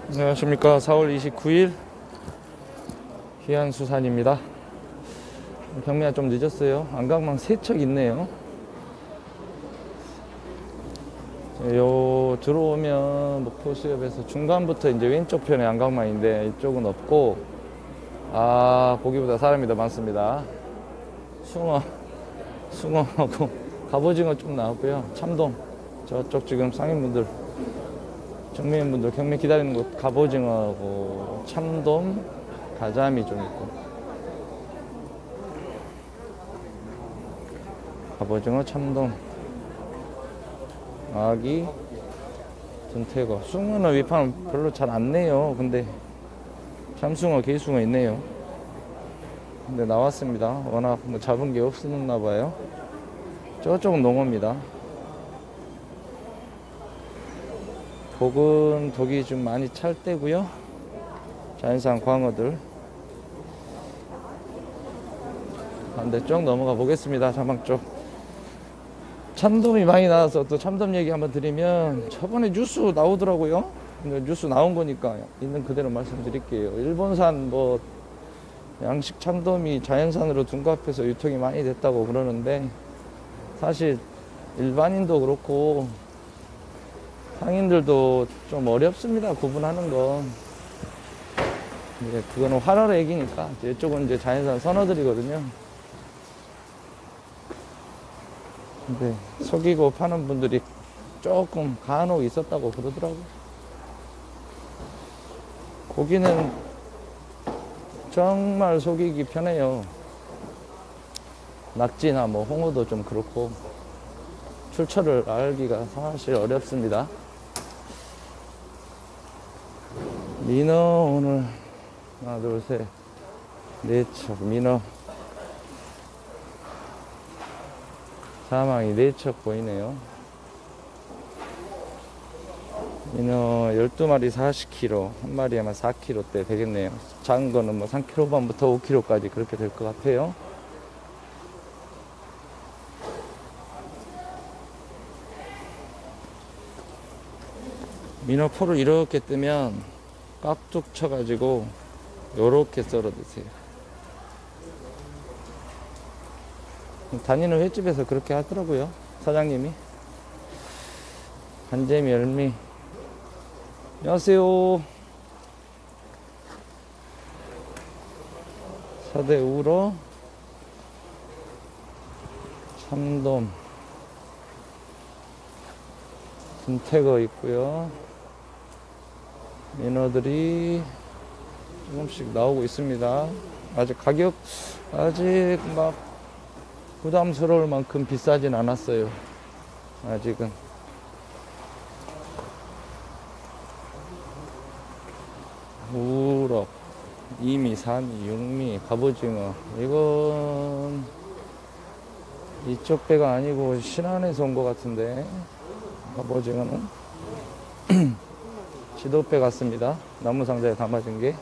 안녕하십니까. 4월 29일 귀한수산입니다. 경매가 좀 늦었어요. 안강망 3척 있네요. 요 들어오면 목포수협에서 중간부터 이제 왼쪽 편에 안강망인데 이쪽은 없고, 보기보다 사람이 더 많습니다. 숭어하고 갑오징어 좀 나왔고요. 참돔, 저쪽 지금 상인분들, 정매인분들 경매 기다리는 곳 갑오징어하고 참돔, 가자미 좀 있고, 갑오징어, 참돔, 아기, 전태거. 숭어는 위판 별로 잘 안 내요. 근데 참숭어, 개숭어 있네요. 근데 나왔습니다. 워낙 뭐 잡은 게 없었나 봐요. 저쪽은 농어입니다. 독은 독이 좀 많이 찰 때고요. 자연산 광어들. 반대쪽 넘어가 보겠습니다. 자막 쪽. 참돔이 많이 나와서 또 참돔 얘기 한번 드리면, 저번에 뉴스 나오더라고요. 근데 뉴스 나온 거니까 있는 그대로 말씀드릴게요. 일본산 뭐 양식 참돔이 자연산으로 둔갑해서 유통이 많이 됐다고 그러는데, 사실 일반인도 그렇고 상인들도 좀 어렵습니다. 구분하는 건. 이제 그거는 활어의 얘기니까. 이쪽은 이제 자연산 선어들이거든요. 근데 속이고 파는 분들이 조금 간혹 있었다고 그러더라고요. 고기는 정말 속이기 편해요. 낙지나 뭐 홍어도 좀 그렇고 출처를 알기가 사실 어렵습니다. 민어 오늘 하나 둘셋 네척 민어 사망이 4척 보이네요. 민어 12마리 40kg, 한 마리에 아마 4kg대 되겠네요. 작은 거는 뭐 3kg반부터 5kg까지 그렇게 될 것 같아요. 민어 포를 이렇게 뜨면 깍둑 쳐가지고 요렇게 썰어 드세요. 다니는 횟집에서 그렇게 하더라고요, 사장님이. 간재미, 열미. 안녕하세요. 사대 우러, 참돔, 금태거 있고요. 민어들이 조금씩 나오고 있습니다. 아직 가격 막 부담스러울 만큼 비싸진 않았어요. 아직은. 우럭, 이미, 삼미, 육미, 갑오징어. 이건 이쪽 배가 아니고 신안에서 온 것 같은데, 갑오징어는 지도배 같습니다. 나무 상자에 담아진 게.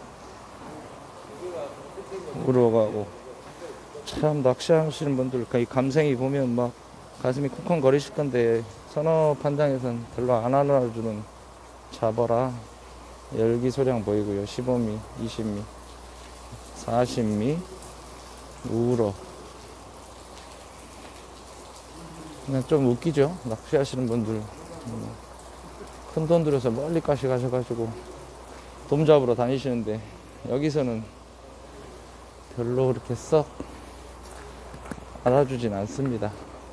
우럭하고. 참 낚시하시는 분들, 이 감생이 보면 막 가슴이 쿵쿵거리실 건데, 선어 판장에선 별로 안 알아주는 잡어라. 열기 소량 보이고요. 15미, 20미, 40미, 우럭. 그냥 좀 웃기죠. 낚시하시는 분들 큰 돈 들여서 멀리까지 가셔가지고 돔 잡으러 다니시는데, 여기서는 별로 그렇게 썩 알아주진 않습니다.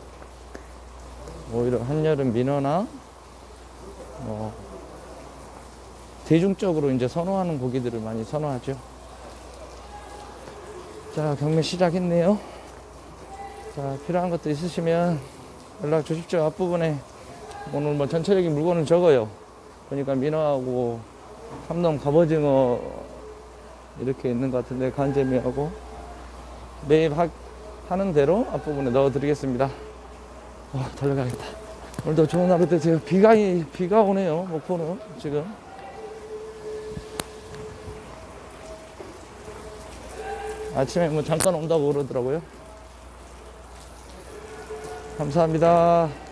오히려 한여름 민어나 대중적으로 이제 선호하는 고기들을 많이 선호하죠. 자, 경매 시작했네요. 자, 필요한 것도 있으시면 연락 주십시오. 앞부분에 오늘 뭐 전체적인 물건은 적어요. 그러니까 민어하고 참돔, 갑오징어 이렇게 있는 것 같은데, 간재미하고 매입하는 대로 앞부분에 넣어드리겠습니다. 달려가겠다. 오늘도 좋은 하루 되세요. 비가 오네요. 목포는 지금. 아침에 뭐 잠깐 온다고 그러더라고요. 감사합니다.